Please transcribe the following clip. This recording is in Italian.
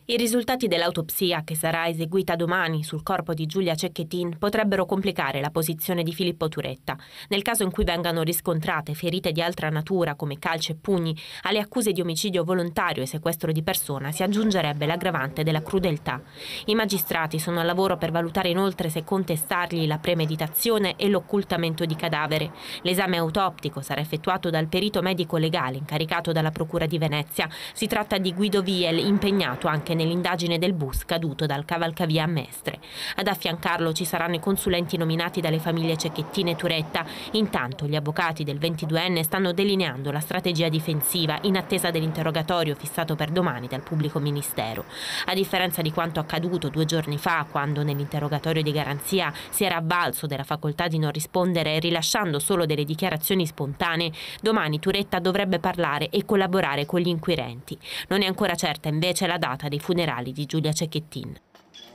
I risultati dell'autopsia, che sarà eseguita domani sul corpo di Giulia Cecchettin, potrebbero complicare la posizione di Filippo Turetta. Nel caso in cui vengano riscontrate ferite di altra natura, come calci e pugni, alle accuse di omicidio volontario e sequestro di persona si aggiungerebbe l'aggravante della crudeltà. I magistrati sono al lavoro per valutare inoltre se contestargli la premeditazione e l'occultamento di cadavere. L'esame autoptico sarà effettuato dal perito medico legale incaricato dalla Procura di Venezia. Si tratta di Guido Viel, impegnato anche nell'indagine del bus caduto dal cavalcavia a Mestre. Ad affiancarlo ci saranno i consulenti nominati dalle famiglie Cecchettin e Turetta. Intanto gli avvocati del 22enne stanno delineando la strategia difensiva in attesa dell'interrogatorio fissato per domani dal pubblico ministero. A differenza di quanto accaduto 2 giorni fa, quando nell'interrogatorio di garanzia si era avvalso della facoltà di non rispondere rilasciando solo delle dichiarazioni spontanee, domani Turetta dovrebbe parlare e collaborare con gli inquirenti. Non è ancora certa invece la data dei funerali di Giulia Cecchettin.